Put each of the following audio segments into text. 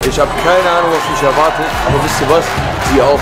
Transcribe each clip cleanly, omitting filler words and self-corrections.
Ich habe keine Ahnung, was mich erwartet, aber wisst ihr was? Ihr auch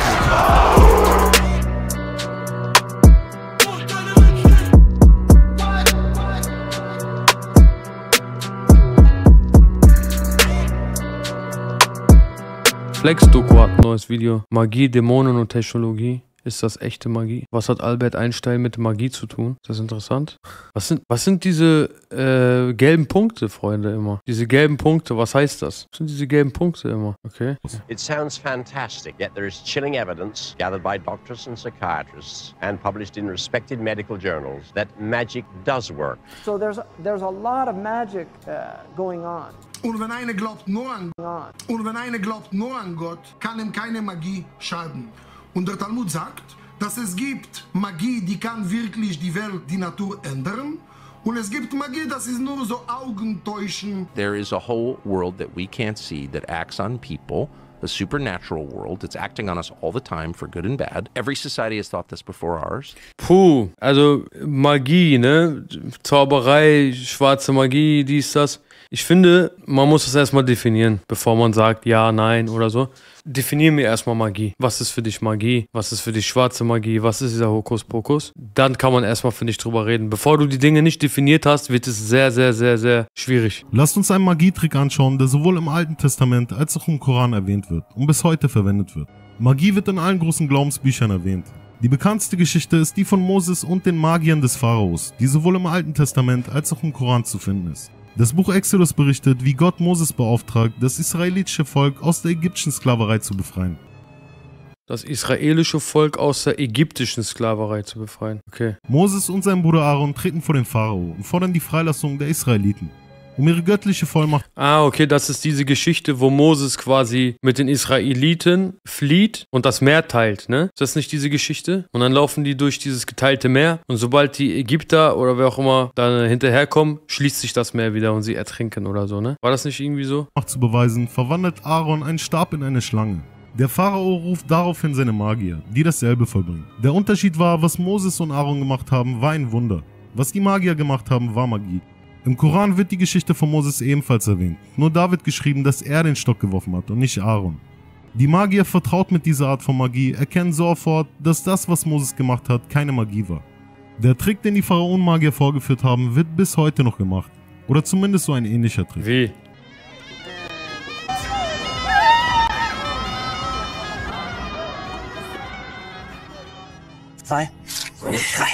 nicht. Flex-Doku hat ein neues Video. Magie, Dämonen und Technologie. Ist das echte Magie? Was hat Albert Einstein mit Magie zu tun? Ist das interessant? Was sind diese gelben Punkte, Freunde, immer? Diese gelben Punkte, was heißt das? Was sind diese gelben Punkte immer? Okay. It sounds fantastic, yet there is chilling evidence gathered by doctors and psychiatrists and published in respected medical journals that magic does work. So there's a lot of magic going on. Und wenn einer glaubt nur an Gott, kann ihm keine Magie schaden. Und der Talmud sagt, dass es gibt Magie, die kann wirklich die Welt, die Natur ändern. Und es gibt Magie, das ist nur so Augentäuschen. There is a whole world that we can't see that acts on people. A supernatural world. It's acting on us all the time for good and bad. Every society has thought this before ours. Puh, also Magie, ne? Zauberei, schwarze Magie, dies, das. Ich finde, man muss das erstmal definieren, bevor man sagt ja, nein oder so. Definieren wir erstmal Magie. Was ist für dich Magie? Was ist für dich schwarze Magie? Was ist dieser Hokuspokus? Dann kann man erstmal, finde ich, drüber reden. Bevor du die Dinge nicht definiert hast, wird es sehr, sehr, sehr, sehr schwierig. Lasst uns einen Magietrick anschauen, der sowohl im Alten Testament als auch im Koran erwähnt wird und bis heute verwendet wird. Magie wird in allen großen Glaubensbüchern erwähnt. Die bekannteste Geschichte ist die von Moses und den Magiern des Pharaos, die sowohl im Alten Testament als auch im Koran zu finden ist. Das Buch Exodus berichtet, wie Gott Moses beauftragt, das israelitische Volk aus der ägyptischen Sklaverei zu befreien. Das israelische Volk aus der ägyptischen Sklaverei zu befreien. Okay. Moses und sein Bruder Aaron treten vor den Pharao und fordern die Freilassung der Israeliten. Um ihre göttliche Vollmacht. Ah, okay, das ist diese Geschichte, wo Moses quasi mit den Israeliten flieht und das Meer teilt, ne? Ist das nicht diese Geschichte? Und dann laufen die durch dieses geteilte Meer und sobald die Ägypter oder wer auch immer da hinterherkommen, schließt sich das Meer wieder und sie ertrinken oder so, ne? War das nicht irgendwie so? Zu beweisen, verwandelt Aaron einen Stab in eine Schlange. Der Pharao ruft daraufhin seine Magier, die dasselbe vollbringen. Der Unterschied war, was Moses und Aaron gemacht haben, war ein Wunder. Was die Magier gemacht haben, war Magie. Im Koran wird die Geschichte von Moses ebenfalls erwähnt, nur da wird geschrieben, dass er den Stock geworfen hat und nicht Aaron. Die Magier, vertraut mit dieser Art von Magie, erkennen sofort, dass das, was Moses gemacht hat, keine Magie war. Der Trick, den die Pharaonenmagier vorgeführt haben, wird bis heute noch gemacht. Oder zumindest so ein ähnlicher Trick. Wie? Zwei, drei.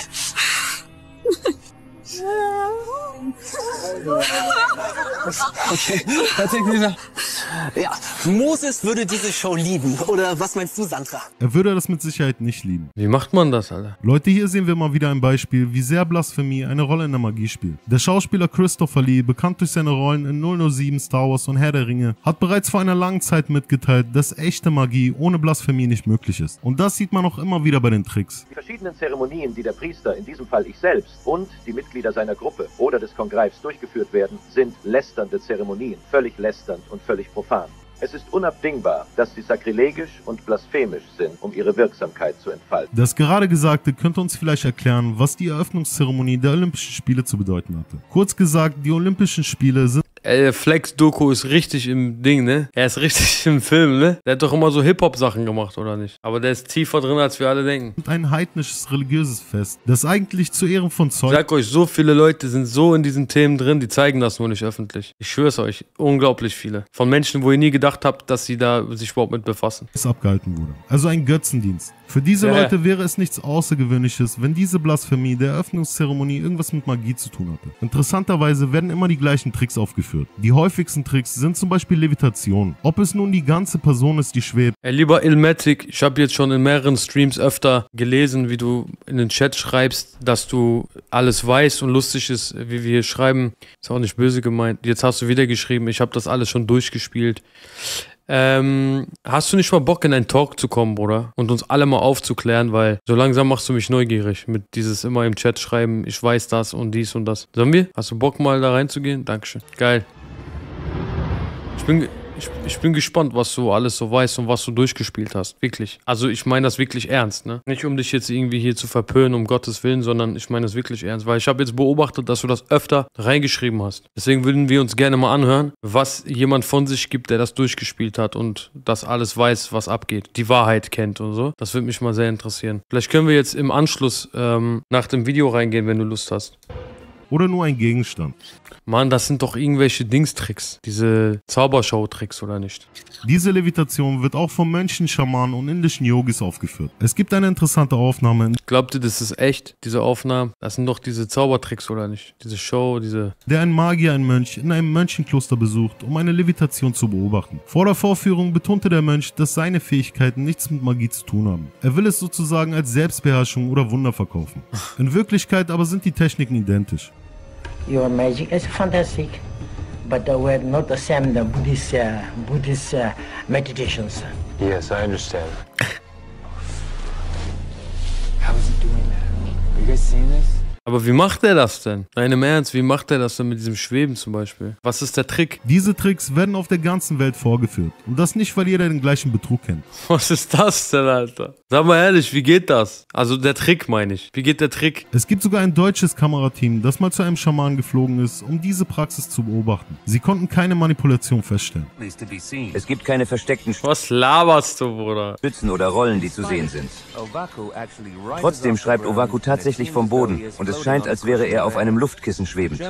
Okay, tatsächlich. Ja, Moses würde diese Show lieben. Oder was meinst du, Sandra? Er würde das mit Sicherheit nicht lieben. Wie macht man das, Alter? Leute, hier sehen wir mal wieder ein Beispiel, wie sehr Blasphemie eine Rolle in der Magie spielt. Der Schauspieler Christopher Lee, bekannt durch seine Rollen in 007, Star Wars und Herr der Ringe, hat bereits vor einer langen Zeit mitgeteilt, dass echte Magie ohne Blasphemie nicht möglich ist. Und das sieht man auch immer wieder bei den Tricks. Die verschiedenen Zeremonien, die der Priester, in diesem Fall ich selbst, und die Mitglieder seiner Gruppe oder des Kongreifs durchgeführt werden, sind lästernde Zeremonien, völlig lästernd und völlig profan. Es ist unabdingbar, dass sie sakrilegisch und blasphemisch sind, um ihre Wirksamkeit zu entfalten. Das gerade Gesagte könnte uns vielleicht erklären, was die Eröffnungszeremonie der Olympischen Spiele zu bedeuten hatte. Kurz gesagt, die Olympischen Spiele sind... Flex-Doku ist richtig im Ding, ne? Er ist richtig im Film, ne? Der hat doch immer so Hip-Hop-Sachen gemacht, oder nicht? Aber der ist tiefer drin, als wir alle denken. Ein heidnisches religiöses Fest, das eigentlich zu Ehren von Zeus... Ich sag euch, so viele Leute sind so in diesen Themen drin, die zeigen das nur nicht öffentlich. Ich schwör's euch, unglaublich viele. Von Menschen, wo ihr nie gedacht habt, dass sie da sich überhaupt mit befassen. ...abgehalten wurde. Also ein Götzendienst. Für diese Leute wäre es nichts Außergewöhnliches, wenn diese Blasphemie der Eröffnungszeremonie irgendwas mit Magie zu tun hatte. Interessanterweise werden immer die gleichen Tricks aufgeführt. Die häufigsten Tricks sind zum Beispiel Levitation. Ob es nun die ganze Person ist, die schwebt. Lieber Ilmatic, ich habe jetzt schon in mehreren Streams öfter gelesen, wie du in den Chat schreibst, dass du alles weißt und lustig ist, wie wir hier schreiben. Ist auch nicht böse gemeint. Jetzt hast du wieder geschrieben, ich habe das alles schon durchgespielt. Hast du nicht mal Bock, in einen Talk zu kommen, Bruder? Und uns alle mal aufzuklären, weil so langsam machst du mich neugierig mit dieses immer im Chat schreiben, ich weiß das und dies und das. Sollen wir? Hast du Bock, mal da reinzugehen? Dankeschön. Geil. Ich bin gespannt, was du alles so weißt und was du durchgespielt hast. Wirklich. Also ich meine das wirklich ernst, ne? Nicht um dich jetzt irgendwie hier zu verpönen, um Gottes Willen, sondern ich meine das wirklich ernst. Weil ich habe jetzt beobachtet, dass du das öfter reingeschrieben hast. Deswegen würden wir uns gerne mal anhören, was jemand von sich gibt, der das durchgespielt hat und das alles weiß, was abgeht. Die Wahrheit kennt und so. Das würde mich mal sehr interessieren. Vielleicht können wir jetzt im Anschluss nach dem Video reingehen, wenn du Lust hast. Oder nur ein Gegenstand. Mann, das sind doch irgendwelche Dingstricks. Diese Zaubershow-Tricks, oder nicht? Diese Levitation wird auch von Mönchen, Schamanen und indischen Yogis aufgeführt. Es gibt eine interessante Aufnahme. Glaubt ihr, das ist echt, diese Aufnahmen? Das sind doch diese Zaubertricks, oder nicht? Diese Show, Der ein Magier einen Mönch in einem Mönchenkloster besucht, um eine Levitation zu beobachten. Vor der Vorführung betonte der Mönch, dass seine Fähigkeiten nichts mit Magie zu tun haben. Er will es sozusagen als Selbstbeherrschung oder Wunder verkaufen. In Wirklichkeit aber sind die Techniken identisch. Your magic is fantastic, but we're not the same the Buddhist meditations. Yes, I understand. How is he doing that? Are you guys seeing this? Aber wie macht er das denn? Nein, im Ernst, wie macht er das denn mit diesem Schweben zum Beispiel? Was ist der Trick? Diese Tricks werden auf der ganzen Welt vorgeführt. Und das nicht, weil jeder den gleichen Betrug kennt. Was ist das denn, Alter? Sag mal ehrlich, wie geht das? Also der Trick, meine ich. Wie geht der Trick? Es gibt sogar ein deutsches Kamerateam, das mal zu einem Schamanen geflogen ist, um diese Praxis zu beobachten. Sie konnten keine Manipulation feststellen. Es gibt keine versteckten Was laberst du, Bruder? Stützen oder Rollen, die zu sehen sind. Trotzdem schreibt Owaku tatsächlich vom Boden und es scheint, als wäre er auf einem Luftkissen schwebend.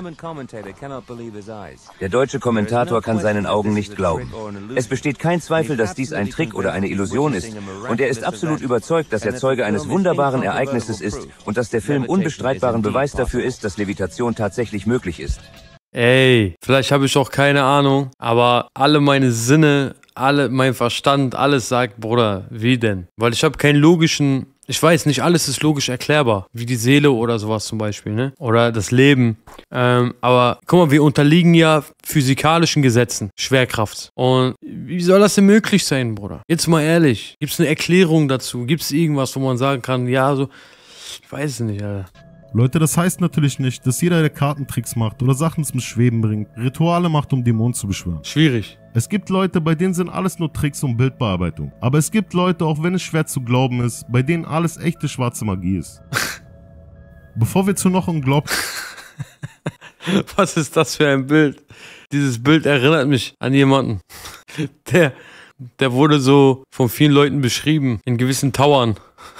Der deutsche Kommentator kann seinen Augen nicht glauben. Es besteht kein Zweifel, dass dies ein Trick oder eine Illusion ist und er ist absolut überzeugt, dass er Zeuge eines wunderbaren Ereignisses ist und dass der Film unbestreitbaren Beweis dafür ist, dass Levitation tatsächlich möglich ist. Ey, vielleicht habe ich auch keine Ahnung, aber alle meine Sinne, mein Verstand, alles sagt, Bruder, wie denn? Weil ich habe keinen logischen... Ich weiß, nicht alles ist logisch erklärbar, wie die Seele oder sowas zum Beispiel, ne? Oder das Leben. Aber guck mal, wir unterliegen ja physikalischen Gesetzen, Schwerkraft. Und wie soll das denn möglich sein, Bruder? Jetzt mal ehrlich, gibt es eine Erklärung dazu? Gibt es irgendwas, wo man sagen kann, ja, so, ich weiß es nicht, Alter. Leute, das heißt natürlich nicht, dass jeder, der Kartentricks macht oder Sachen zum Schweben bringt, Rituale macht, um Dämonen zu beschwören. Schwierig. Es gibt Leute, bei denen sind alles nur Tricks und Bildbearbeitung. Aber es gibt Leute, auch wenn es schwer zu glauben ist, bei denen alles echte schwarze Magie ist. Bevor wir zu noch unglaublich... Was ist das für ein Bild? Dieses Bild erinnert mich an jemanden. Der wurde so von vielen Leuten beschrieben, in gewissen Towern.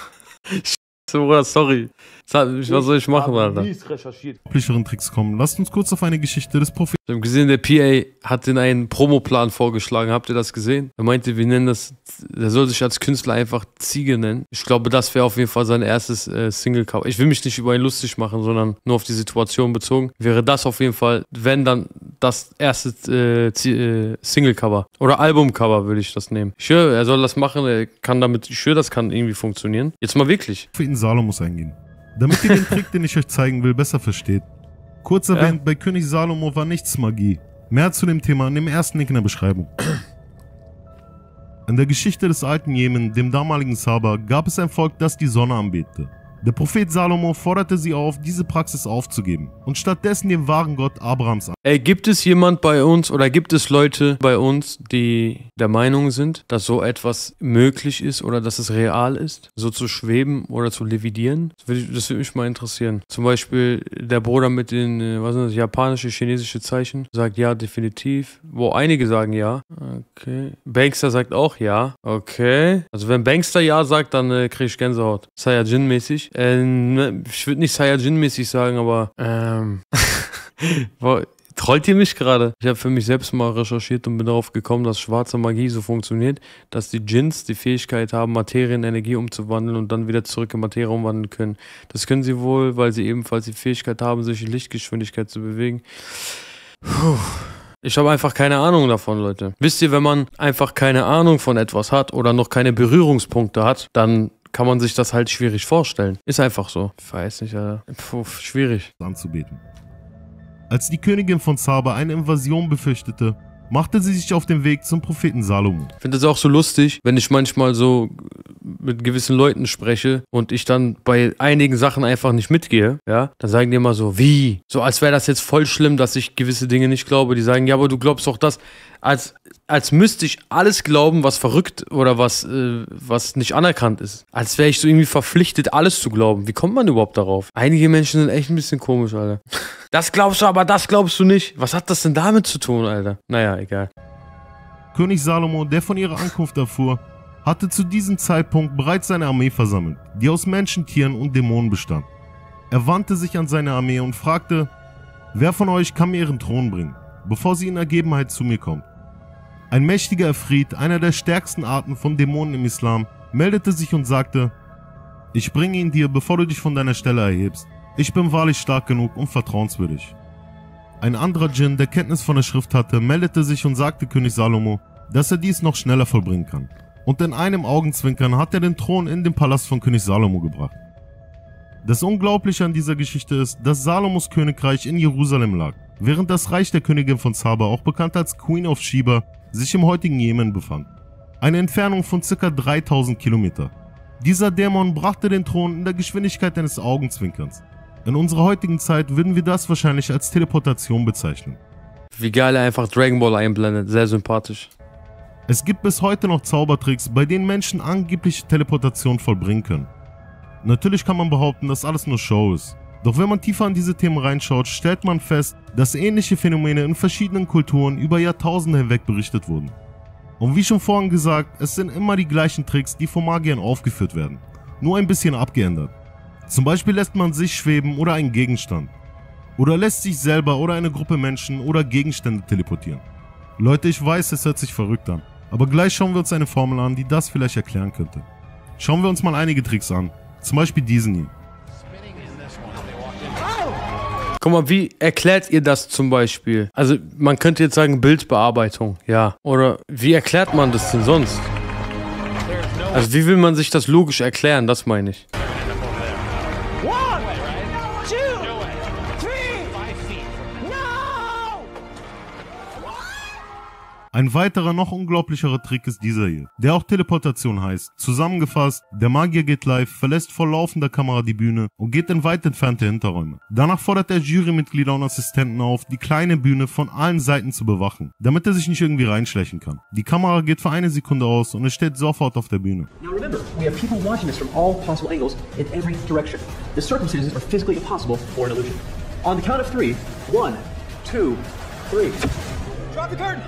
Sorry. Was soll ich machen, Alter? Tricks kommen. Lasst uns kurz auf eine Geschichte des Propheten. Ich habe gesehen, der PA hat den einen Promoplan vorgeschlagen. Habt ihr das gesehen? Er meinte, wir nennen das, der soll sich als Künstler einfach Ziege nennen. Ich glaube, das wäre auf jeden Fall sein erstes Single-Cover. Ich will mich nicht über ihn lustig machen, sondern nur auf die Situation bezogen. Wäre das auf jeden Fall, wenn dann das erste Single-Cover oder Album-Cover würde ich das nehmen. Ich höre, er soll das machen, er kann damit, ich höre, das kann irgendwie funktionieren. Jetzt mal wirklich. Propheten Salomos eingehen. Damit ihr den Trick, den ich euch zeigen will, besser versteht. Kurz erwähnt, bei König Salomo war nichts Magie. Mehr zu dem Thema in dem ersten Link in der Beschreibung. In der Geschichte des alten Jemen, dem damaligen Saba, gab es ein Volk, das die Sonne anbetete. Der Prophet Salomo forderte sie auf, diese Praxis aufzugeben und stattdessen den wahren Gott Abrahams an. Ey, gibt es jemand bei uns oder gibt es Leute bei uns, die der Meinung sind, dass so etwas möglich ist oder dass es real ist? So zu schweben oder zu levidieren? Das würde mich mal interessieren. Zum Beispiel der Bruder mit den, was sind das, japanische, chinesische Zeichen sagt ja, definitiv. Wo einige sagen ja. Okay. Bankster sagt auch ja. Okay. Also wenn Bankster ja sagt, dann kriege ich Gänsehaut. Saiyajin-mäßig. Ich würde nicht Saiyajin-mäßig sagen, aber trollt ihr mich gerade? Ich habe für mich selbst mal recherchiert und bin darauf gekommen, dass schwarze Magie so funktioniert, dass die Djinns die Fähigkeit haben, Materie in Energie umzuwandeln und dann wieder zurück in Materie umwandeln können. Das können sie wohl, weil sie ebenfalls die Fähigkeit haben, sich in Lichtgeschwindigkeit zu bewegen. Puh. Ich habe einfach keine Ahnung davon, Leute. Wisst ihr, wenn man einfach keine Ahnung von etwas hat oder noch keine Berührungspunkte hat, dann kann man sich das halt schwierig vorstellen. Ist einfach so. Ich weiß nicht, Alter. Puh, schwierig. Anzubeten. Als die Königin von Saba eine Invasion befürchtete, machte sie sich auf den Weg zum Propheten Salomo. Ich finde es auch so lustig, wenn ich manchmal so mit gewissen Leuten spreche und ich dann bei einigen Sachen einfach nicht mitgehe, ja, dann sagen die immer so, wie? So als wäre das jetzt voll schlimm, dass ich gewisse Dinge nicht glaube. Die sagen, ja, aber du glaubst doch das. Als müsste ich alles glauben, was verrückt oder was nicht anerkannt ist. Als wäre ich so irgendwie verpflichtet, alles zu glauben. Wie kommt man überhaupt darauf? Einige Menschen sind echt ein bisschen komisch, Alter. Das glaubst du, aber das glaubst du nicht. Was hat das denn damit zu tun, Alter? Naja, egal. König Salomo, der von ihrer Ankunft erfuhr, hatte zu diesem Zeitpunkt bereits seine Armee versammelt, die aus Menschen, Tieren und Dämonen bestand. Er wandte sich an seine Armee und fragte, wer von euch kann mir ihren Thron bringen, bevor sie in Ergebenheit zu mir kommt? Ein mächtiger Efrit, einer der stärksten Arten von Dämonen im Islam, meldete sich und sagte, ich bringe ihn dir, bevor du dich von deiner Stelle erhebst. Ich bin wahrlich stark genug und vertrauenswürdig. Ein anderer Djinn, der Kenntnis von der Schrift hatte, meldete sich und sagte König Salomo, dass er dies noch schneller vollbringen kann. Und in einem Augenzwinkern hat er den Thron in den Palast von König Salomo gebracht. Das Unglaubliche an dieser Geschichte ist, dass Salomos Königreich in Jerusalem lag, während das Reich der Königin von Saba, auch bekannt als Queen of Sheba, sich im heutigen Jemen befand. Eine Entfernung von ca. 3000 Kilometer. Dieser Dämon brachte den Thron in der Geschwindigkeit eines Augenzwinkerns. In unserer heutigen Zeit würden wir das wahrscheinlich als Teleportation bezeichnen. Wie geil er einfach Dragon Ball einblendet, sehr sympathisch. Es gibt bis heute noch Zaubertricks, bei denen Menschen angebliche Teleportation vollbringen können. Natürlich kann man behaupten, dass alles nur Show ist. Doch wenn man tiefer in diese Themen reinschaut, stellt man fest, dass ähnliche Phänomene in verschiedenen Kulturen über Jahrtausende hinweg berichtet wurden. Und wie schon vorhin gesagt, es sind immer die gleichen Tricks, die von Magiern aufgeführt werden, nur ein bisschen abgeändert. Zum Beispiel lässt man sich schweben oder einen Gegenstand. Oder lässt sich selber oder eine Gruppe Menschen oder Gegenstände teleportieren. Leute, ich weiß, es hört sich verrückt an, aber gleich schauen wir uns eine Formel an, die das vielleicht erklären könnte. Schauen wir uns mal einige Tricks an, zum Beispiel diesen hier. Guck mal, wie erklärt ihr das zum Beispiel? Also man könnte jetzt sagen Bildbearbeitung, ja. Oder wie erklärt man das denn sonst? Also wie will man sich das logisch erklären, das meine ich. Ein weiterer, noch unglaublicherer Trick ist dieser hier, der auch Teleportation heißt. Zusammengefasst, der Magier geht live, verlässt vor laufender Kamera die Bühne und geht in weit entfernte Hinterräume. Danach fordert er Jurymitglieder und Assistenten auf, die kleine Bühne von allen Seiten zu bewachen, damit er sich nicht irgendwie reinschleichen kann. Die Kamera geht für eine Sekunde aus und er steht sofort auf der Bühne. Now remember, we have people watching this from all possible angles in every direction. The circumstances are physically impossible for an illusion. On the count of 3, 1, 2, 3. Drop the curtain!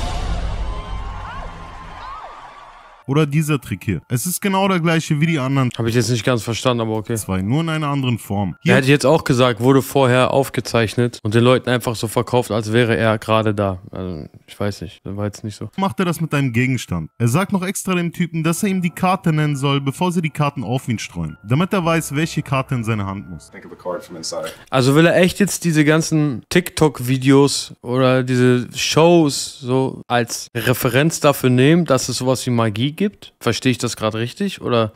Oder dieser Trick hier. Es ist genau der gleiche wie die anderen. Habe ich jetzt nicht ganz verstanden, aber okay. Zwei, nur in einer anderen Form. Hier hätte ich jetzt auch gesagt, wurde vorher aufgezeichnet und den Leuten einfach so verkauft, als wäre er gerade da. Also, ich weiß nicht, das war jetzt nicht so. Macht er das mit einem Gegenstand. Er sagt noch extra dem Typen, dass er ihm die Karte nennen soll, bevor sie die Karten auf ihn streuen. Damit er weiß, welche Karte in seine Hand muss. Also will er echt jetzt diese ganzen TikTok-Videos oder diese Shows so als Referenz dafür nehmen, dass es sowas wie Magie gibt? Verstehe ich das gerade richtig? Oder?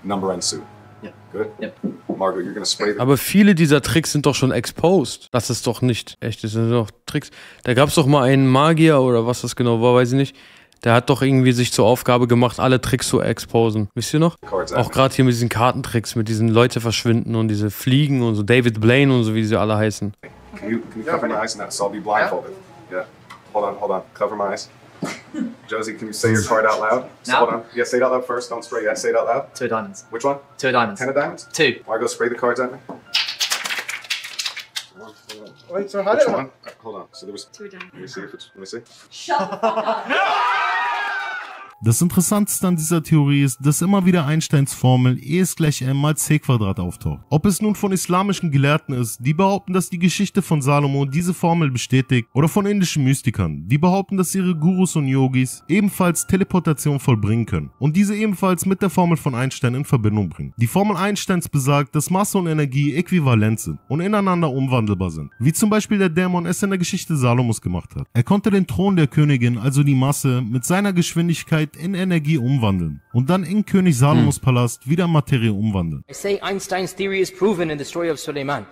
Aber viele dieser Tricks sind doch schon exposed. Das ist doch nicht echt, das sind doch Tricks. Da gab es doch mal einen Magier oder was das genau war, weiß ich nicht. Der hat doch irgendwie sich zur Aufgabe gemacht, alle Tricks zu exposen. Wisst ihr noch? Auch gerade hier mit diesen Kartentricks, mit diesen Leute verschwinden und diese Fliegen und so, David Blaine und so, wie sie alle heißen. Can you cover my eyes now? So I'll be blindfolded. Yeah. Hold on. Cover my eyes. Josie, can you say your card out loud? So hold on. Yeah, say it out loud first. Don't spray. Yeah, say it out loud. 2 of diamonds. Which one? 2 of diamonds. 10 of diamonds? 2. Margo, spray the cards at me. Wait, so how Which did one? Hold on. So there was 2 diamonds. Let me see if it's. Let me see. Shut the fuck up. Das Interessanteste an dieser Theorie ist, dass immer wieder Einsteins Formel E ist gleich m mal c² auftaucht. Ob es nun von islamischen Gelehrten ist, die behaupten, dass die Geschichte von Salomo diese Formel bestätigt, oder von indischen Mystikern, die behaupten, dass ihre Gurus und Yogis ebenfalls Teleportation vollbringen können und diese ebenfalls mit der Formel von Einstein in Verbindung bringen. Die Formel Einsteins besagt, dass Masse und Energie äquivalent sind und ineinander umwandelbar sind, wie zum Beispiel der Dämon es in der Geschichte Salomos gemacht hat. Er konnte den Thron der Königin, also die Masse, mit seiner Geschwindigkeit in Energie umwandeln und dann in König Salomos Palast wieder Materie umwandeln. I say Einstein's theory is proven in the story of Suleiman.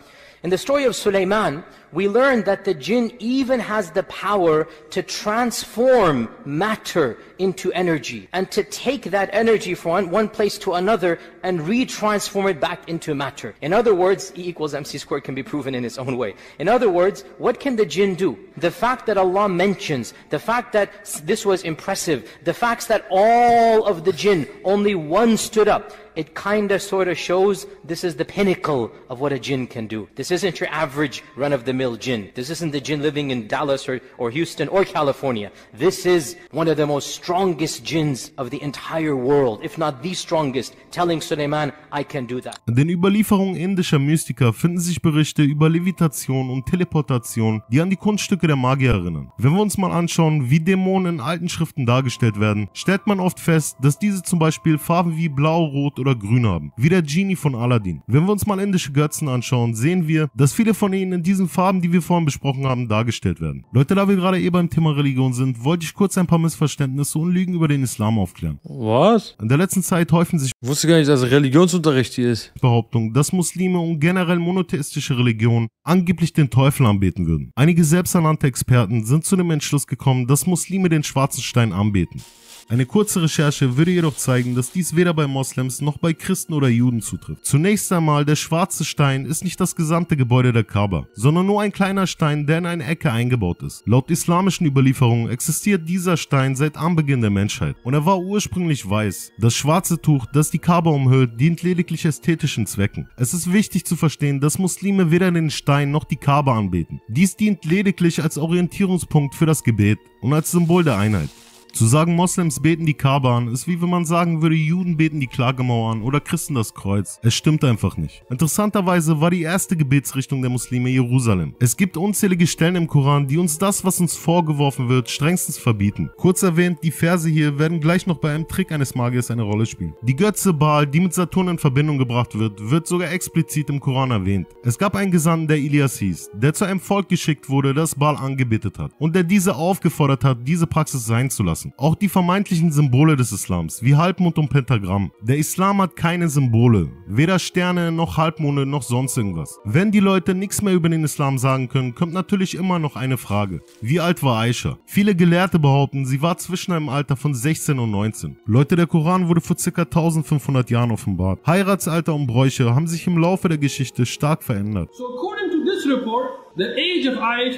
In the story of Sulaiman, we learn that the jinn even has the power to transform matter into energy and to take that energy from one place to another and retransform it back into matter. In other words, E equals MC squared can be proven in its own way. In other words, what can the jinn do? The fact that Allah mentions, the fact that this was impressive, the fact that all of the jinn, only one stood up, it kind of sort of shows this is the pinnacle of what a jinn can do. This isn't your average run-of-the-mill jinn. This isn't the jinn living in Dallas or Houston or California. This is one of the most strongest jinns of the entire world, if not the strongest, telling Sulaiman, I can do that. In den Überlieferungen indischer Mystiker finden sich Berichte über Levitation und Teleportation, die an die Kunststücke der Magier erinnern. Wenn wir uns mal anschauen, wie Dämonen in alten Schriften dargestellt werden, stellt man oft fest, dass diese zum Beispiel Farben wie Blau, Rot oder Grün haben, wie der Genie von Aladdin. Wenn wir uns mal indische Götzen anschauen, sehen wir, dass viele von ihnen in diesen Farben, die wir vorhin besprochen haben, dargestellt werden. Leute, da wir gerade beim Thema Religion sind, wollte ich kurz ein paar Missverständnisse und Lügen über den Islam aufklären. Was? In der letzten Zeit häufen sich Ich wusste gar nicht, dass Religionsunterricht hier ist. Behauptungen, dass Muslime und generell monotheistische Religionen angeblich den Teufel anbeten würden. Einige selbsternannte Experten sind zu dem Entschluss gekommen, dass Muslime den schwarzen Stein anbeten. Eine kurze Recherche würde jedoch zeigen, dass dies weder bei Moslems noch bei Christen oder Juden zutrifft. Zunächst einmal, der schwarze Stein ist nicht das gesamte Gebäude der Kaaba, sondern nur ein kleiner Stein, der in eine Ecke eingebaut ist. Laut islamischen Überlieferungen existiert dieser Stein seit Anbeginn der Menschheit und er war ursprünglich weiß. Das schwarze Tuch, das die Kaaba umhüllt, dient lediglich ästhetischen Zwecken. Es ist wichtig zu verstehen, dass Muslime weder den Stein noch die Kaaba anbeten. Dies dient lediglich als Orientierungspunkt für das Gebet und als Symbol der Einheit. Zu sagen, Moslems beten die Kaaba an, ist wie wenn man sagen würde, Juden beten die Klagemauer an oder Christen das Kreuz. Es stimmt einfach nicht. Interessanterweise war die erste Gebetsrichtung der Muslime Jerusalem. Es gibt unzählige Stellen im Koran, die uns das, was uns vorgeworfen wird, strengstens verbieten. Kurz erwähnt, die Verse hier werden gleich noch bei einem Trick eines Magiers eine Rolle spielen. Die Götze Baal, die mit Saturn in Verbindung gebracht wird sogar explizit im Koran erwähnt. Es gab einen Gesandten, der Ilias hieß, der zu einem Volk geschickt wurde, das Baal angebetet hat und der diese aufgefordert hat, diese Praxis sein zu lassen. Auch die vermeintlichen Symbole des Islams, wie Halbmond und Pentagramm. Der Islam hat keine Symbole, weder Sterne noch Halbmonde noch sonst irgendwas. Wenn die Leute nichts mehr über den Islam sagen können, kommt natürlich immer noch eine Frage. Wie alt war Aisha? Viele Gelehrte behaupten, sie war zwischen einem Alter von 16 und 19. Leute, der Koran wurde vor ca. 1500 Jahren offenbart. Heiratsalter und Bräuche haben sich im Laufe der Geschichte stark verändert. So according to this report, the age of Aisha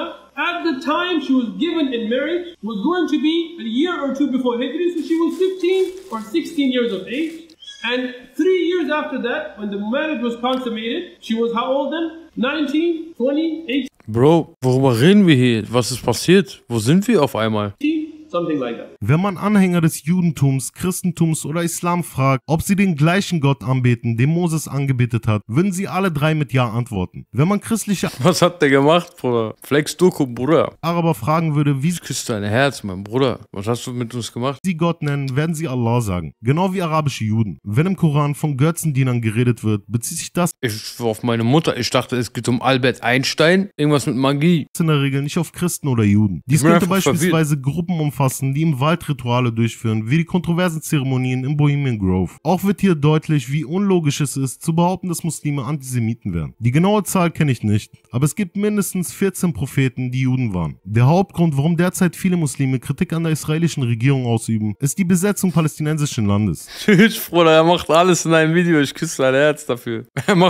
at the time she was given in marriage was going to be a year or two before Hijri, so she was 15 or 16 years of age. And 3 years after that, when the marriage was consummated, she was how old then? 19, 20, 18? Bro, worüber reden wir hier? Was ist passiert? Wo sind wir auf einmal? Something like that. Wenn man Anhänger des Judentums, Christentums oder Islam fragt, ob sie den gleichen Gott anbeten, den Moses angebetet hat, würden sie alle drei mit Ja antworten. Wenn man christliche Was hat der gemacht, Bruder? Flex Doku, Bruder. Araber fragen würde, wie küsst dein Herz, mein Bruder. Was hast du mit uns gemacht? sie Gott nennen, werden sie Allah sagen. Genau wie arabische Juden. Wenn im Koran von Götzendienern geredet wird, bezieht sich das Auf meine Mutter. Ich dachte, es geht um Albert Einstein. Irgendwas mit Magie. in der Regel nicht auf Christen oder Juden. Dies könnte beispielsweise Gruppen umfassen, die im Wald Rituale durchführen, wie die kontroversen Zeremonien im Bohemian Grove. Auch wird hier deutlich, wie unlogisch es ist, zu behaupten, dass Muslime Antisemiten wären. Die genaue Zahl kenne ich nicht, aber es gibt mindestens 14 Propheten, die Juden waren. Der Hauptgrund, warum derzeit viele Muslime Kritik an der israelischen Regierung ausüben, ist die Besetzung palästinensischen Landes. Tschüss, Bruder, er macht alles in einem Video. Ich küsse sein Herz dafür.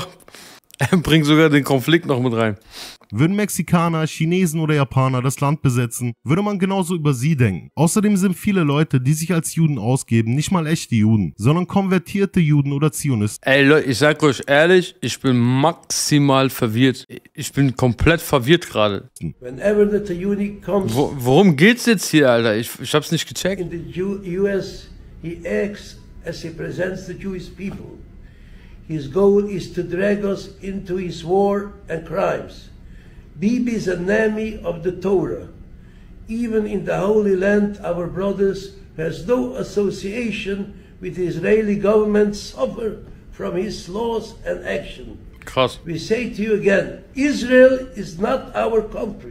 Er bringt sogar den Konflikt noch mit rein. Würden Mexikaner, Chinesen oder Japaner das Land besetzen, würde man genauso über sie denken. Außerdem sind viele Leute, die sich als Juden ausgeben, nicht mal echte Juden, sondern konvertierte Juden oder Zionisten. Ey Leute, ich sag euch ehrlich, ich bin maximal verwirrt. Ich bin komplett verwirrt gerade. Whenever the Tayyuni comes Worum geht's jetzt hier, Alter? Ich hab's nicht gecheckt. in the US, he acts as he presents the Jewish people. His goal is to drag us into his war and crimes. Bibi is an enemy of the Torah. Even in the Holy Land, our brothers who has no association with the Israeli government suffer from his laws and action. Krass. We say to you again, Israel is not our country.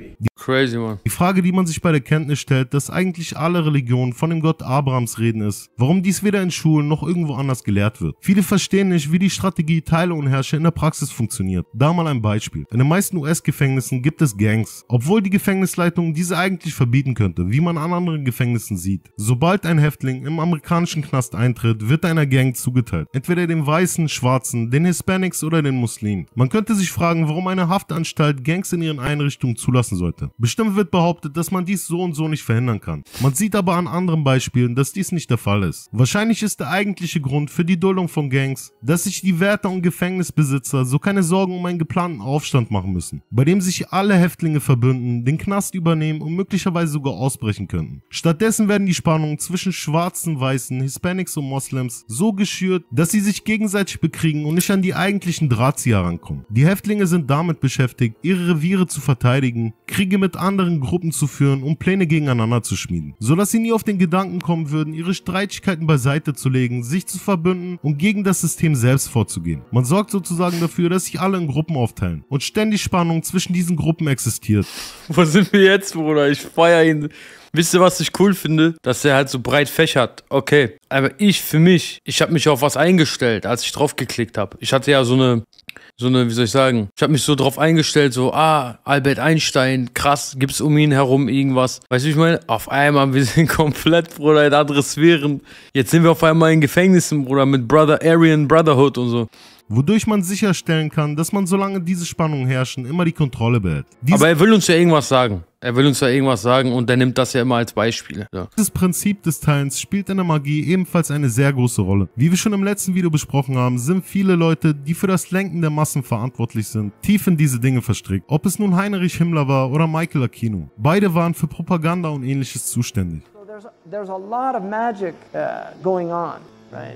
crazy, man. Die Frage, die man sich bei der Kenntnis stellt, dass eigentlich alle Religionen von dem Gott Abrahams reden, ist, warum dies weder in Schulen noch irgendwo anders gelehrt wird. Viele verstehen nicht, wie die Strategie Teile und Herrsche in der Praxis funktioniert. Da mal ein Beispiel. In den meisten US-Gefängnissen gibt es Gangs, obwohl die Gefängnisleitung diese eigentlich verbieten könnte, wie man an anderen Gefängnissen sieht. Sobald ein Häftling im amerikanischen Knast eintritt, wird einer Gang zugeteilt. Entweder den Weißen, Schwarzen, den Hispanics oder den Muslimen. Man könnte sich fragen, warum eine Haftanstalt Gangs in ihren Einrichtungen zulassen sollte. Bestimmt wird behauptet, dass man dies so und so nicht verhindern kann. Man sieht aber an anderen Beispielen, dass dies nicht der Fall ist. Wahrscheinlich ist der eigentliche Grund für die Duldung von Gangs, dass sich die Wärter und Gefängnisbesitzer so keine Sorgen um einen geplanten Aufstand machen müssen, bei dem sich alle Häftlinge verbünden, den Knast übernehmen und möglicherweise sogar ausbrechen könnten. Stattdessen werden die Spannungen zwischen Schwarzen, Weißen, Hispanics und Moslems so geschürt, dass sie sich gegenseitig bekriegen und nicht an die eigentlichen Drahtzieher rankommen. Die Häftlinge sind damit beschäftigt, ihre Reviere zu verteidigen, Kriege mit anderen Gruppen zu führen und Pläne gegeneinander zu schmieden, sodass sie nie auf den Gedanken kommen würden, ihre Streitigkeiten beiseite zu legen, sich zu verbünden und gegen das System selbst vorzugehen. Man sorgt sozusagen dafür, dass sich alle in Gruppen aufteilen und ständig Spannung zwischen diesen Gruppen existiert. Wo sind wir jetzt, Bruder? Ich feier ihn. Wisst ihr, was ich cool finde? Dass er halt so breit fächert. Okay, aber für mich, ich habe mich auf was eingestellt, als ich drauf geklickt habe. Ich hatte ja so eine, wie soll ich sagen, ich habe mich so drauf eingestellt, so, Albert Einstein, krass, gibt's um ihn herum irgendwas. Weißt du, wie ich meine? Auf einmal, wir sind komplett, Bruder, in andere Sphären. Jetzt sind wir auf einmal in Gefängnissen, Bruder, mit Aryan Brotherhood und so. Wodurch man sicherstellen kann, dass man, solange diese Spannungen herrschen, immer die Kontrolle behält. Aber er will uns ja irgendwas sagen. Und der nimmt das ja immer als Beispiel. Ja. Dieses Prinzip des Teilens spielt in der Magie ebenfalls eine sehr große Rolle. Wie wir schon im letzten Video besprochen haben, sind viele Leute, die für das Lenken der Massen verantwortlich sind, tief in diese Dinge verstrickt. Ob es nun Heinrich Himmler war oder Michael Aquino. Beide waren für Propaganda und Ähnliches zuständig. So there's a lot of magic going on, right?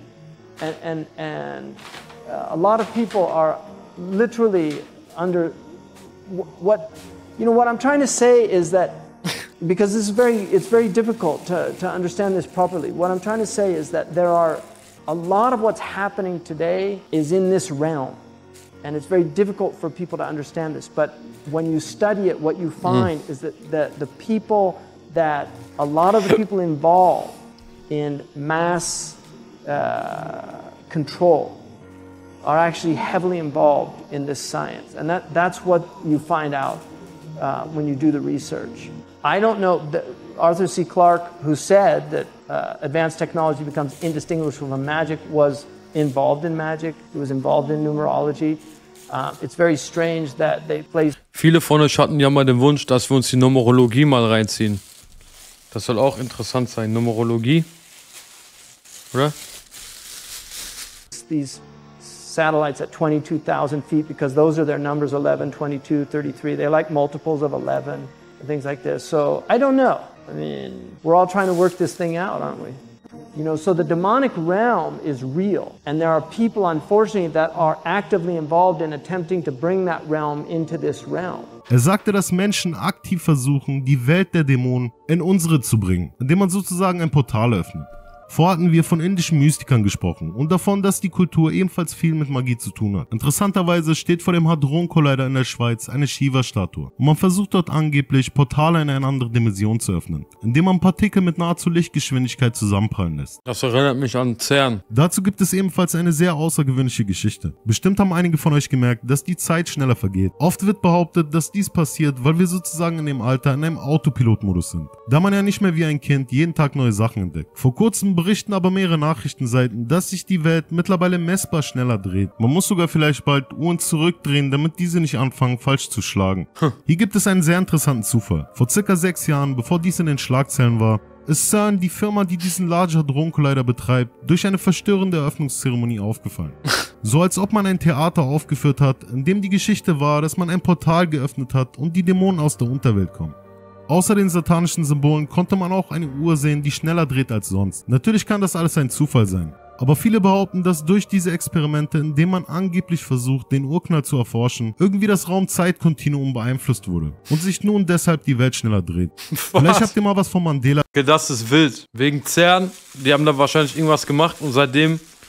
And a lot of people are literally under what I'm trying to say is that because it's very difficult to understand this properly. What I'm trying to say is that there are a lot of what's happening today is in this realm, and it's very difficult for people to understand this. But when you study it, what you find is that a lot of the people involved in mass control are actually heavily involved in this science. And that's what you find out when you do the research. I don't know, Arthur C. Clarke, who said that advanced technology becomes indistinguishable from magic, was involved in magic. He was involved in numerology. It's very strange that they place... Viele von euch hatten ja mal den Wunsch, dass wir uns die Numerologie mal reinziehen. Das soll auch interessant sein. Numerologie. Oder? These satellites at 22,000 feet because those are their numbers, 11, 22, 33. They like multiples of 11 and things like this. So I don't know. I mean, we're all trying to work this thing out, aren't we? You know, so the demonic realm is real. And there are people, unfortunately, that are actively involved in attempting to bring that realm into this realm. Sagte, dass Menschen aktiv versuchen, die Welt der Dämonen in unsere zu bringen, indem man sozusagen ein Portal öffnet. Vorher hatten wir von indischen Mystikern gesprochen und davon, dass die Kultur ebenfalls viel mit Magie zu tun hat. Interessanterweise steht vor dem Hadron Collider in der Schweiz eine Shiva-Statue und man versucht dort angeblich Portale in eine andere Dimension zu öffnen, indem man Partikel mit nahezu Lichtgeschwindigkeit zusammenprallen lässt. Das erinnert mich an CERN. Dazu gibt es ebenfalls eine sehr außergewöhnliche Geschichte. Bestimmt haben einige von euch gemerkt, dass die Zeit schneller vergeht. Oft wird behauptet, dass dies passiert, weil wir sozusagen in dem Alter in einem Autopilotmodus sind, da man ja nicht mehr wie ein Kind jeden Tag neue Sachen entdeckt. Vor kurzem berichten aber mehrere Nachrichtenseiten, dass sich die Welt mittlerweile messbar schneller dreht. Man muss sogar vielleicht bald Uhren zurückdrehen, damit diese nicht anfangen, falsch zu schlagen. Hier gibt es einen sehr interessanten Zufall. Vor ca. 6 Jahren, bevor dies in den Schlagzeilen war, ist CERN, die Firma, die diesen Large Hadron Collider betreibt, durch eine verstörende Eröffnungszeremonie aufgefallen. So als ob man ein Theater aufgeführt hat, in dem die Geschichte war, dass man ein Portal geöffnet hat und die Dämonen aus der Unterwelt kommen. Außer den satanischen Symbolen konnte man auch eine Uhr sehen, die schneller dreht als sonst. Natürlich kann das alles ein Zufall sein. Aber viele behaupten, dass durch diese Experimente, in denen man angeblich versucht, den Urknall zu erforschen, irgendwie das Raum-Zeit-Kontinuum beeinflusst wurde und sich nun deshalb die Welt schneller dreht. Vielleicht habt ihr mal was von Mandela. Das ist wild. Wegen CERN, die haben da wahrscheinlich irgendwas gemacht und seitdem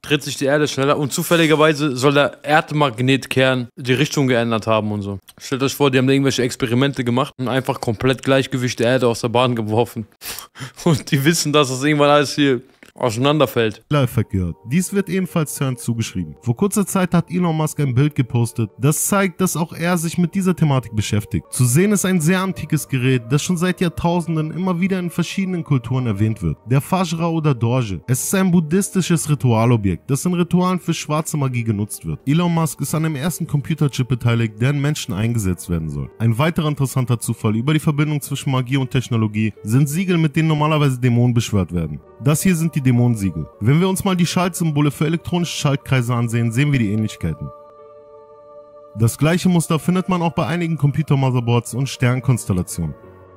dreht sich die Erde schneller und zufälligerweise soll der Erdmagnetkern die Richtung geändert haben und so. Stellt euch vor, die haben irgendwelche Experimente gemacht und einfach komplett Gleichgewicht der Erde aus der Bahn geworfen. Und die wissen, dass das irgendwann alles hier auseinanderfällt. Live gehört. Dies wird ebenfalls CERN zugeschrieben. Vor kurzer Zeit hat Elon Musk ein Bild gepostet, das zeigt, dass auch er sich mit dieser Thematik beschäftigt. Zu sehen ist ein sehr antikes Gerät, das schon seit Jahrtausenden immer wieder in verschiedenen Kulturen erwähnt wird. Der Vajra oder Dorje. Es ist ein buddhistisches Ritualobjekt, das in Ritualen für schwarze Magie genutzt wird. Elon Musk ist an dem ersten Computerchip beteiligt, der in Menschen eingesetzt werden soll. Ein weiterer interessanter Zufall über die Verbindung zwischen Magie und Technologie sind Siegel, mit denen normalerweise Dämonen beschwört werden. Das hier sind die Dämonensiegel. Wenn wir uns mal die Schaltsymbole für elektronische Schaltkreise ansehen, sehen wir die Ähnlichkeiten. Das gleiche Muster findet man auch bei einigen Computer-Motherboards und Sternkonstellationen.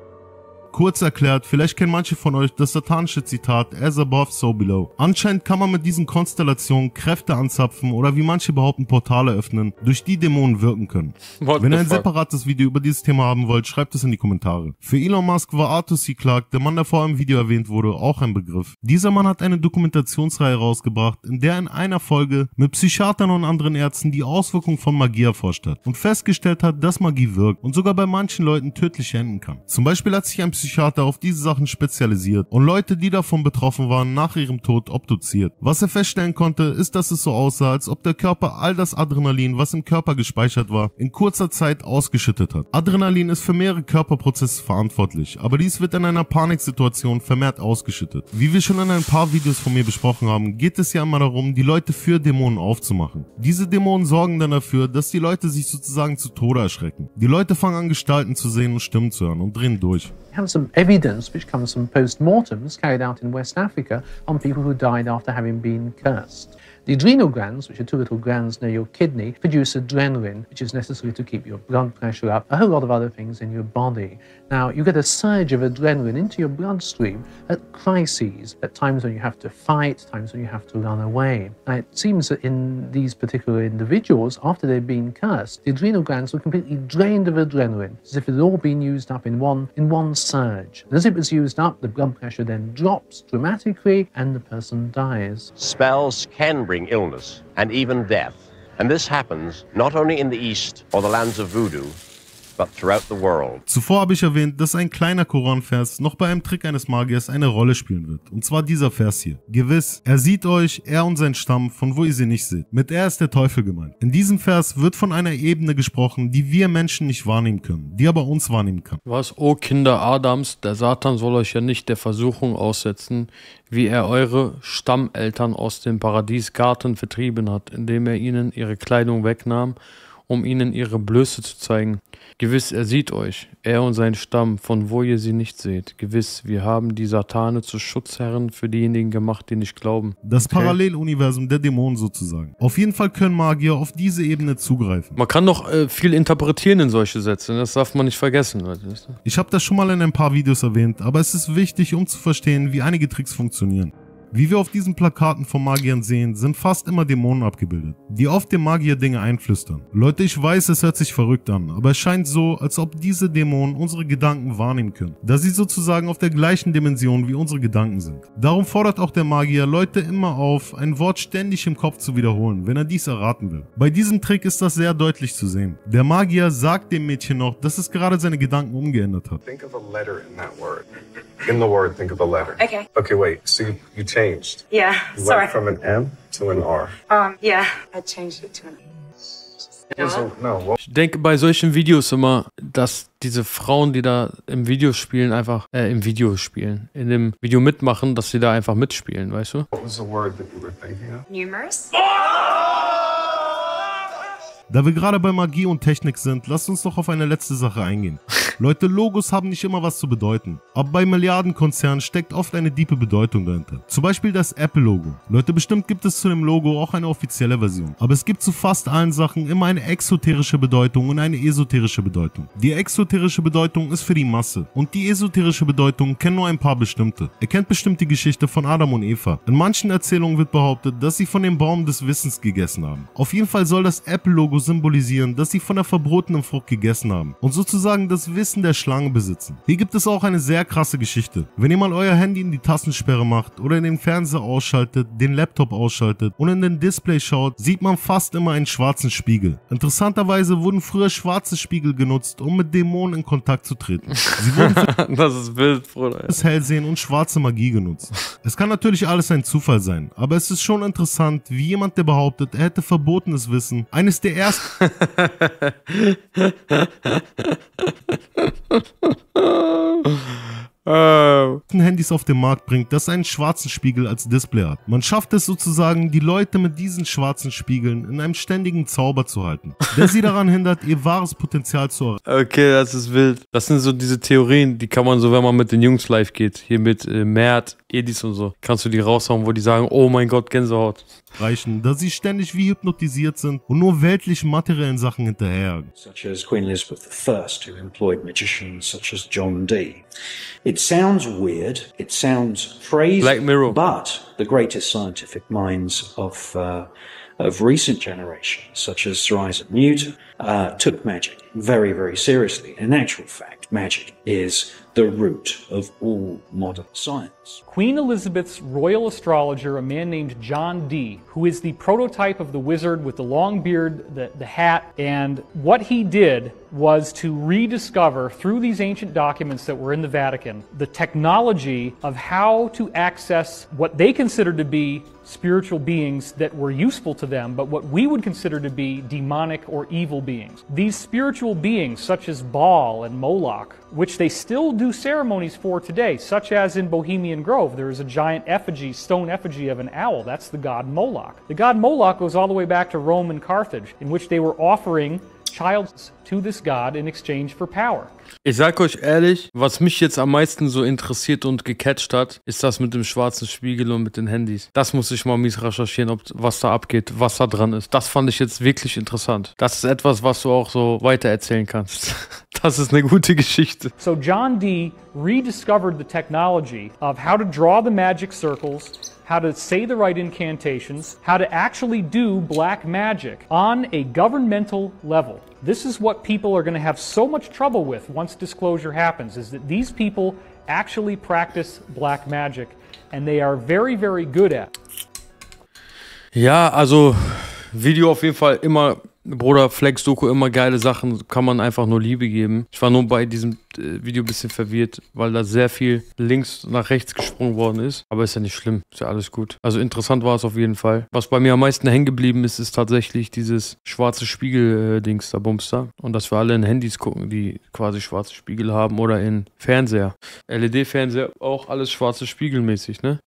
Kurz erklärt, vielleicht kennen manche von euch das satanische Zitat As above, so below. Anscheinend kann man mit diesen Konstellationen Kräfte anzapfen oder wie manche behaupten Portale öffnen, durch die Dämonen wirken können. Wenn ihr ein separates Video über dieses Thema haben wollt, schreibt es in die Kommentare. Für Elon Musk war Arthur C. Clarke, der Mann, der vorher im Video erwähnt wurde, auch ein Begriff. Dieser Mann hat eine Dokumentationsreihe rausgebracht, in der in einer Folge mit Psychiatern und anderen Ärzten die Auswirkungen von Magie erforscht hat und festgestellt hat, dass Magie wirkt und sogar bei manchen Leuten tödlich enden kann. Zum Beispiel hat sich ein Psychiater auf diese Sachen spezialisiert und Leute, die davon betroffen waren, nach ihrem Tod obduziert. Was er feststellen konnte, ist, dass es so aussah, als ob der Körper all das Adrenalin, was im Körper gespeichert war, in kurzer Zeit ausgeschüttet hat. Adrenalin ist für mehrere Körperprozesse verantwortlich, aber dies wird in einer Paniksituation vermehrt ausgeschüttet. Wie wir schon in ein paar Videos von mir besprochen haben, geht es ja immer darum, die Leute für Dämonen aufzumachen. Diese Dämonen sorgen dann dafür, dass die Leute sich sozusagen zu Tode erschrecken. Die Leute fangen an, Gestalten zu sehen und Stimmen zu hören und drehen durch. We have some evidence which comes from post-mortems carried out in West Africa on people who died after having been cursed. The adrenal glands, which are two little glands near your kidney, produce adrenaline, which is necessary to keep your blood pressure up, a whole lot of other things in your body. Now, you get a surge of adrenaline into your bloodstream at crises, at times when you have to fight, times when you have to run away. Now, it seems that in these particular individuals, after they've been cursed, the adrenal glands were completely drained of adrenaline, as if it had all been used up in one surge. And as it was used up, the blood pressure then drops dramatically and the person dies. Spells can bring illness and even death. And this happens not only in the East or the lands of voodoo, but throughout the world. Zuvor habe ich erwähnt, dass ein kleiner Koranvers noch bei einem Trick eines Magiers eine Rolle spielen wird. Und zwar dieser Vers hier. Gewiss, er sieht euch, er und sein Stamm, von wo ihr sie nicht seht. Mit er ist der Teufel gemeint. In diesem Vers wird von einer Ebene gesprochen, die wir Menschen nicht wahrnehmen können, die aber uns wahrnehmen kann. Was, o Kinder Adams, der Satan soll euch ja nicht der Versuchung aussetzen, wie er eure Stammeltern aus dem Paradiesgarten vertrieben hat, indem er ihnen ihre Kleidung wegnahm, um ihnen ihre Blöße zu zeigen. Gewiss, er sieht euch, er und sein Stamm, von wo ihr sie nicht seht. Gewiss, wir haben die Satane zu Schutzherren für diejenigen gemacht, die nicht glauben. Das Paralleluniversum der Dämonen sozusagen. Auf jeden Fall können Magier auf diese Ebene zugreifen. Man kann noch viel interpretieren in solche Sätze, das darf man nicht vergessen. Ich habe das schon mal in ein paar Videos erwähnt, aber es ist wichtig, um zu verstehen, wie einige Tricks funktionieren. Wie wir auf diesen Plakaten von Magiern sehen, sind fast immer Dämonen abgebildet, die oft dem Magier Dinge einflüstern. Leute, ich weiß, es hört sich verrückt an, aber es scheint so, als ob diese Dämonen unsere Gedanken wahrnehmen können, da sie sozusagen auf der gleichen Dimension wie unsere Gedanken sind. Darum fordert auch der Magier Leute immer auf, ein Wort ständig im Kopf zu wiederholen, wenn er dies erraten will. Bei diesem Trick ist das sehr deutlich zu sehen. Der Magier sagt dem Mädchen noch, dass es gerade seine Gedanken umgeändert hat. Think of a letter in that word. In the word, think of a letter. Okay. Okay, wait. So you changed. Yeah, You sorry. went from an M to an R. Yeah, I changed it to an Ich denke bei solchen Videos immer, dass diese Frauen, die da im Video spielen, in dem Video mitmachen, dass sie da einfach mitspielen, weißt du? What was the word that you were thinking of? Numerous? Da wir gerade bei Magie und Technik sind, lasst uns doch auf eine letzte Sache eingehen. Leute, Logos haben nicht immer was zu bedeuten, aber bei Milliardenkonzernen steckt oft eine tiefe Bedeutung dahinter. Zum Beispiel das Apple-Logo. Leute, bestimmt gibt es zu dem Logo auch eine offizielle Version, aber es gibt zu fast allen Sachen immer eine exoterische Bedeutung und eine esoterische Bedeutung. Die exoterische Bedeutung ist für die Masse und die esoterische Bedeutung kennen nur ein paar bestimmte. Ihr kennt bestimmt die Geschichte von Adam und Eva. In manchen Erzählungen wird behauptet, dass sie von dem Baum des Wissens gegessen haben. Auf jeden Fall soll das Apple-Logo Logo symbolisieren, dass sie von der verbotenen Frucht gegessen haben und sozusagen das Wissen der Schlange besitzen. Hier gibt es auch eine sehr krasse Geschichte. Wenn ihr mal euer Handy in die Tastensperre macht oder den Fernseher ausschaltet, den Laptop ausschaltet und in den Display schaut, sieht man fast immer einen schwarzen Spiegel. Interessanterweise wurden früher schwarze Spiegel genutzt, um mit Dämonen in Kontakt zu treten. Sie wurden für das ist wild, Bruder. das Hellsehen und schwarze Magie genutzt. Es kann natürlich alles ein Zufall sein, aber es ist schon interessant, wie jemand, der behauptet, er hätte verbotenes Wissen, eines der ersten Handys auf den Markt bringt, das einen schwarzen Spiegel als Display hat. Man schafft es sozusagen, die Leute mit diesen schwarzen Spiegeln in einem ständigen Zauber zu halten, der sie daran hindert, ihr wahres Potenzial zu erreichen. Okay, das ist wild. Das sind so diese Theorien, die kann man so, wenn man mit den Jungs live geht, hier mit Mert, Edis und so, kannst du die raushauen, wo die sagen, oh mein Gott, Gänsehaut. Da sie ständig wie hypnotisiert sind und nur weltlichen materiellen Sachen hinterherjagen. Such as Queen Elizabeth I, who employed magicians such as John Dee. It sounds weird, it sounds crazy, Black Mirror. But the greatest scientific minds of recent generations, such as Sir Isaac Newton, took magic very, very seriously. In actual fact, magic is the root of all modern science. Queen Elizabeth's royal astrologer, a man named John Dee, who is the prototype of the wizard with the long beard, the hat, and what he did was to rediscover, through these ancient documents that were in the Vatican, the technology of how to access what they considered to be spiritual beings that were useful to them, but what we would consider to be demonic or evil beings. These spiritual beings, such as Baal and Moloch, which they still do ceremonies for today, such as in Bohemian Grove, there is a giant effigy, stone effigy of an owl. That's the god Moloch. The god Moloch goes all the way back to Rome and Carthage, in which they were offering child to this god in exchange for power. Ich sag euch ehrlich, was mich jetzt am meisten so interessiert und gecatcht hat, ist das mit dem schwarzen Spiegel und mit den Handys. Das muss ich mal mies recherchieren, was da abgeht, was da dran ist. Das fand ich jetzt wirklich interessant. Das ist etwas, was du auch so weiter erzählen kannst. Das ist eine gute Geschichte. So John Dee rediscovered the technology of how to draw the magic circles, how to say the right incantations, how to actually do black magic on a governmental level. This is what people are going to have so much trouble with once disclosure happens, is that these people actually practice black magic and they are very, very good at. Ja, also Video auf jeden Fall immer, Bruder, Flex-Doku, immer geile Sachen, kann man einfach nur Liebe geben. Ich war nur bei diesem Video ein bisschen verwirrt, weil da sehr viel links nach rechts gesprungen worden ist. Aber ist ja nicht schlimm, ist ja alles gut. Also interessant war es auf jeden Fall. Was bei mir am meisten hängen geblieben ist, ist tatsächlich dieses schwarze Spiegel-Dings da, Bumster. Und dass wir alle in Handys gucken, die quasi schwarze Spiegel haben oder in Fernseher. LED-Fernseher auch alles schwarze Spiegelmäßig, ne?